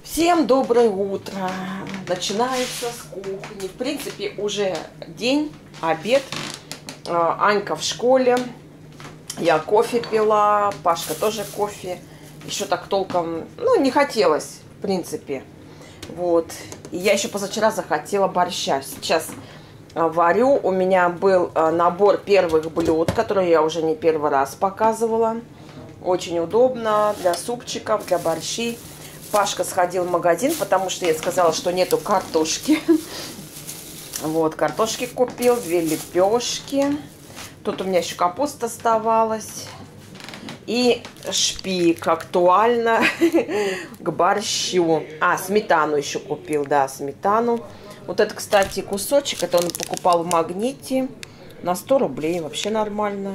Всем доброе утро. Начинается с кухни. В принципе, уже день, обед. Анька в школе. Я кофе пила. Пашка тоже кофе. Еще так толком, не хотелось, в принципе. Вот. И я еще позавчера захотела борща. Сейчас варю. У меня был набор первых блюд, которые я уже не первый раз показывала. Очень удобно для супчиков, для борщей. Пашка сходил в магазин, потому что я сказала, что нету картошки. Вот, картошки купил, 2 лепешки. Тут у меня еще капуста оставалась. И шпик актуально к борщу. Сметану еще купил, да, сметану. Вот это, кстати, кусочек, это он покупал в Магните на 100 рублей, вообще нормально.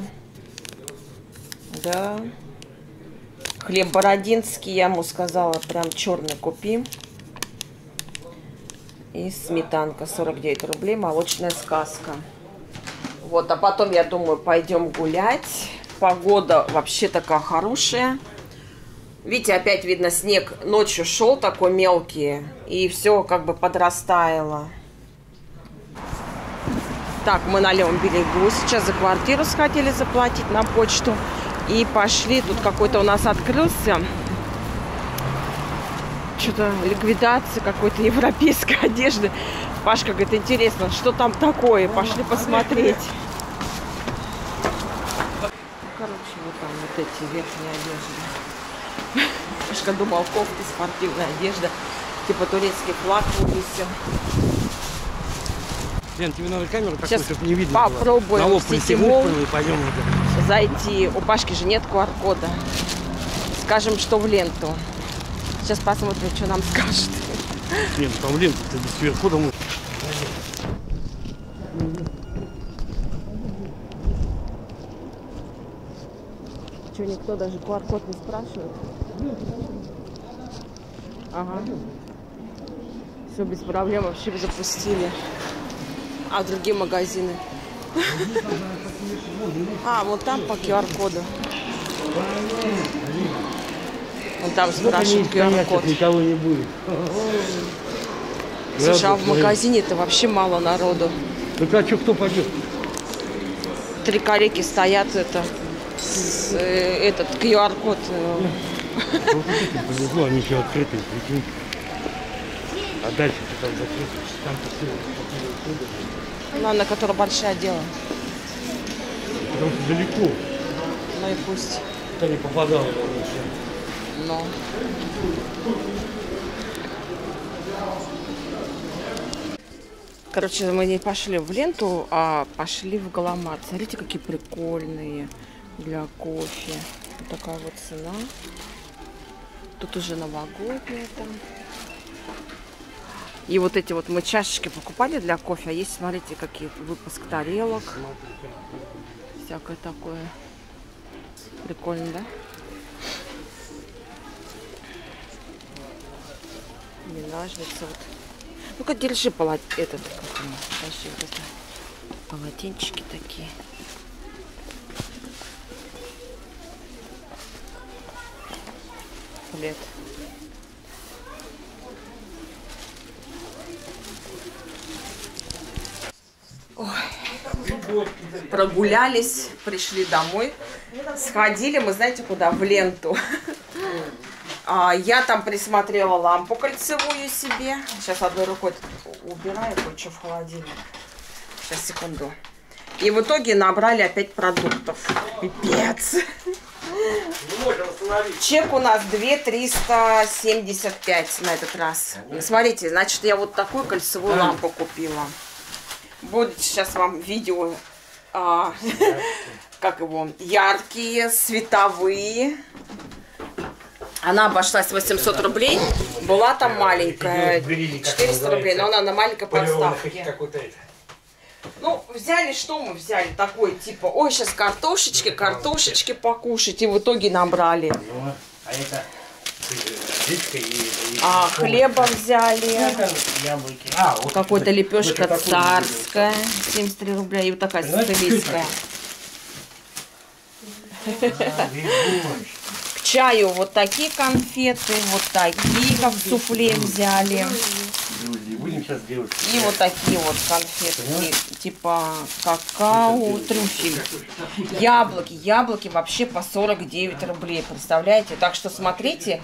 Да. Хлеб бородинский, я ему сказала, прям черный купи. И сметанка 49 рублей, молочная сказка. Вот, а потом, я думаю, пойдем гулять. Погода вообще такая хорошая. Видите, опять видно, снег ночью шел такой мелкий. И все как бы подрастаяло. Так, мы на левом берегу. Сейчас за квартиру сходили заплатить на почту. И пошли, тут какой-то у нас открылся, что-то ликвидация какой-то европейской одежды. Пашка говорит, интересно, что там такое, пошли посмотреть. Короче, вот там вот эти верхние одежды. Пашка думал, кофты, спортивная одежда, типа турецкий флаг вывесил. Лен, тебе надо камеру такую, сейчас чтобы не видно попробуем было. в Ситимол И пойдем зайти. У Пашки же нет QR-кода. Скажем, что в ленту. Сейчас посмотрим, что нам скажет. Нет, там лента-то без QR-кода. Что, никто даже QR-код не спрашивает? Ага. Все без проблем, вообще запустили. А другие магазины? Вот там по QR-коду. Вон там спрашивают QR-код. Никого не будет. Слушай, а в магазине-то вообще мало народу. Ну а что, кто пойдет? 3 коллеги стоят, этот QR-код. Повезло, они еще открытые, прикинь. А дальше там закрыто. Там-то все. На которой большая дело. Потому что далеко. Ну и пусть. Кто не попадал раньше. Но. Короче, мы не пошли в ленту, а пошли в Галамат. Смотрите, какие прикольные для кофе. Вот такая вот цена. Тут уже новогодняя там. И вот эти вот мы чашечки покупали для кофе. А есть, смотрите, какие выпуск тарелок. Всякое такое. Прикольно, да? Не ножницы вот. Ну-ка, держи этот. Подожди, вот это. Полотенчики такие. Плед. Ой. Прогулялись, пришли домой, сходили мы, знаете, куда? В ленту. Я там присмотрела лампу кольцевую себе. Сейчас одной рукой убираю кое-что в холодильник. Сейчас, секунду. И в итоге набрали опять продуктов. Пипец. Чек у нас 2375 на этот раз. Смотрите, значит, я вот такую кольцевую лампу купила. Будет сейчас вам видео, как его, яркие, световые. Она обошлась 800 рублей. Была там маленькая, 400 рублей, но она на маленькой подставке. Ну, взяли, что мы взяли? Такой, типа, ой, сейчас картошечки покушать. И в итоге набрали. Хлеба взяли. Какой-то лепешка царская. 73 рубля. И вот такая сицилийская. К чаю вот такие конфеты, вот такие, как суфле взяли. Будем сейчас делать. И вот такие вот конфетки, типа какао, трюфель. Яблоки вообще по 49 рублей, представляете? Так что смотрите,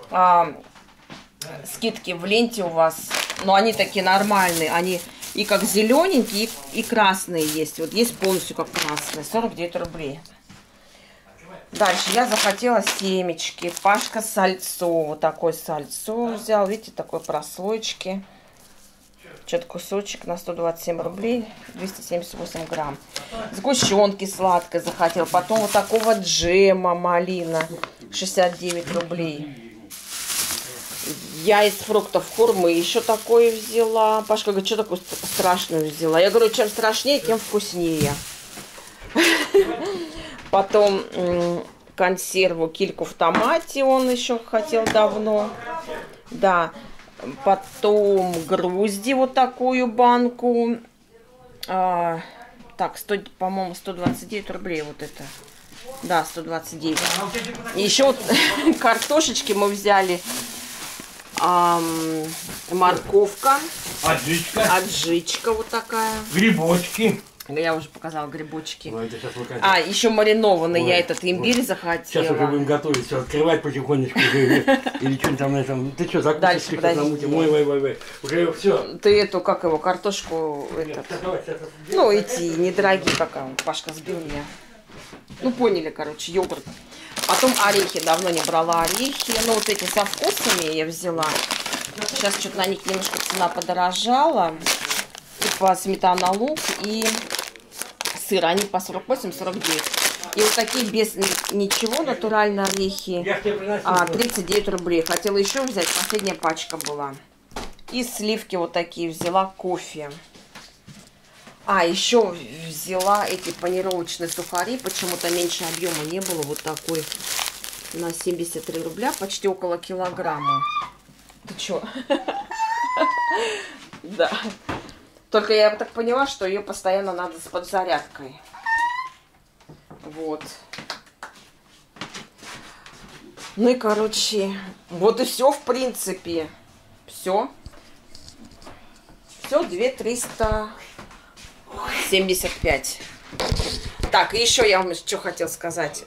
скидки в ленте у вас, но они такие нормальные, они и как зелененькие, и красные есть. Вот есть полностью как красные, 49 рублей. Дальше я захотела семечки. Пашка сальцо. Вот такой сальцо взял. Видите, такой прослоечки. Что-то кусочек на 127 рублей. 278 грамм. Сгущенки сладкой захотел. Потом вот такого джема малина. 69 рублей. Я из фруктов хурмы еще такое взяла. Пашка говорит, что такую страшную взяла? Я говорю, чем страшнее, тем вкуснее. Потом консерву кильку в томате он еще хотел давно. Да. Потом грузди вот такую банку. Так, по-моему, 129 рублей вот это. Да, 129. И еще вот картошечки мы взяли. Морковка. Аджичка вот такая. Грибочки. Я уже показала грибочки. Ну, это сейчас еще маринованный. Я этот имбирь захотела. Сейчас уже будем готовить, все открывать потихонечку. Или что-нибудь там на этом. Ты что, закусочки намутим? Ой. Уже все. Ты эту, как его, картошку, ну, эти недорогие, как Пашка сбил меня. Ну, поняли, короче, йогурт. Потом орехи. Давно не брала орехи. Ну, вот эти со вкусами я взяла. Сейчас что-то на них немножко цена подорожала. Типа сметана, лук и сыр. Они по 48-49. И вот такие без ничего, натуральные орехи. 39 рублей. Хотела еще взять. Последняя пачка была. И сливки вот такие взяла. Кофе. Еще взяла эти панировочные сухари. Почему-то меньше объема не было. Вот такой на 73 рубля. Почти около килограмма. Ты что? Да. Только я так поняла, что ее постоянно надо с подзарядкой. Вот. Ну и, короче, вот и все, в принципе. Все. Все, 2375. Так, и еще я вам что хотел сказать.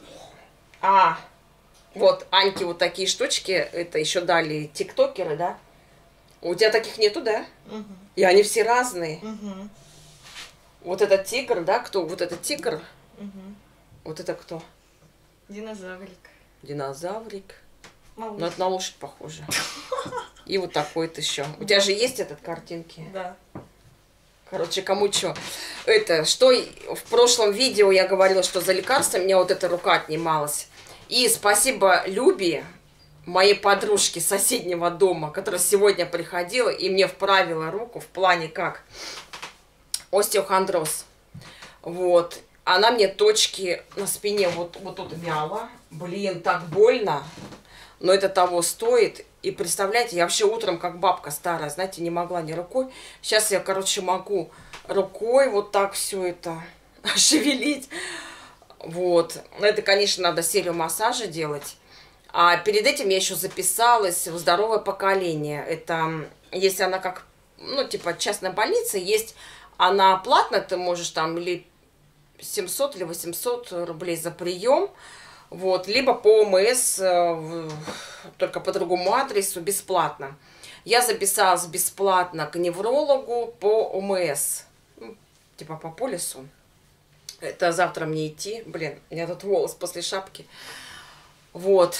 Вот, Аньке вот такие штучки. Это еще дали тиктокеры, да? У тебя таких нету, да? Угу. И они все разные. Угу. Вот этот тигр, да? Кто? Вот этот тигр. Угу. Вот это кто? Динозаврик. Динозаврик. Малыш. Ну, это на лошадь похоже. И вот такой-то еще. У тебя же есть этот картинки? Да. Короче, кому что. Что в прошлом видео я говорила, что за лекарство меня вот эта рука отнималась. И спасибо Любе, моей подружке соседнего дома, которая сегодня приходила и мне вправила руку в плане как остеохондроз. Вот. Она мне точки на спине вот тут мяла. Блин, так больно. Но это того стоит. И представляете, я вообще утром как бабка старая, знаете, не могла ни рукой. Сейчас я, короче, могу рукой вот так все это шевелить. Вот. Это, конечно, надо серию массажа делать. А перед этим я еще записалась в «Здоровое поколение». Это, если она как, ну, типа, частная больница, есть она платная, ты можешь там или 700 или 800 рублей за прием. Вот, либо по ОМС, только по другому адресу, бесплатно. Я записалась бесплатно к неврологу по ОМС, ну, типа по полису. Это завтра мне идти. Блин, у меня тут волос после шапки. Вот.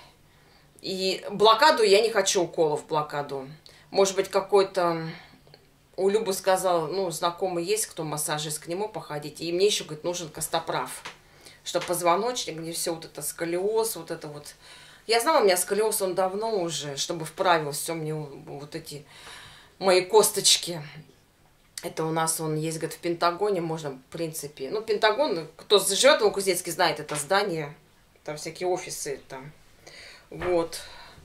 И блокаду я не хочу, уколов блокаду. Может быть, какой-то... У Любы сказал, ну, знакомый есть, кто массажист, к нему походить. И мне еще, говорит, нужен костоправ. Чтобы позвоночник, мне все вот это сколиоз, вот это вот. Я знала, у меня сколиоз, он давно уже, чтобы вправил все мне вот эти мои косточки. Это у нас он есть, говорит, в Пентагоне, можно, в принципе. Ну, Пентагон, кто живет в Новокузнецке, знает это здание. Там всякие офисы там. Вот.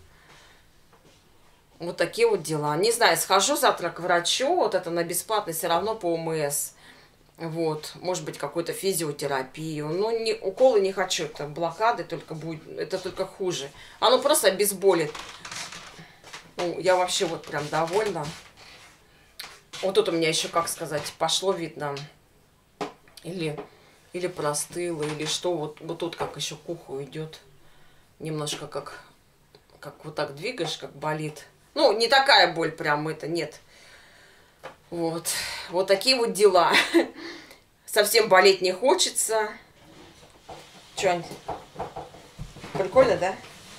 Вот такие вот дела. Не знаю, схожу завтра к врачу, вот это на бесплатный, все равно по ОМС. Вот, может быть, какую-то физиотерапию. Но уколы не хочу, это блокады только будет, это только хуже. Оно просто обезболит. Ну, я вообще вот прям довольна. Вот тут у меня еще, как сказать, пошло видно. Или простыло, или что. Вот тут как еще к уху идет. Немножко как вот так двигаешь, как болит. Ну, не такая боль прям это, нет. Вот такие вот дела. Совсем болеть не хочется. Че, Ань? Прикольно, да?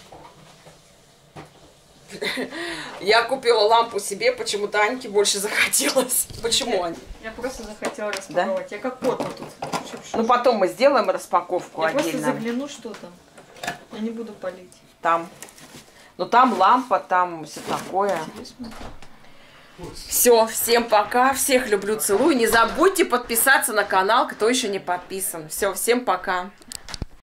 Я купила лампу себе, почему-то Аньке больше захотелось. Почему, Ань? Я просто захотела распаковать. Да? Я как кот вот тут. Ну, потом мы сделаем распаковку отдельно. Я просто загляну, что там. Я не буду палить. Там. Ну, там лампа, там все такое. Все, всем пока. Всех люблю, целую. Не забудьте подписаться на канал, кто еще не подписан. Все, всем пока.